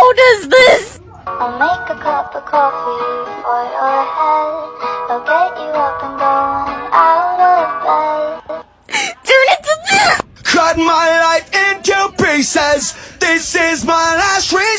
How does this? I'll make a cup of coffee for your head. I'll get you up and going out of bed. Turn it to this! Cut my life into pieces. This is my last resort.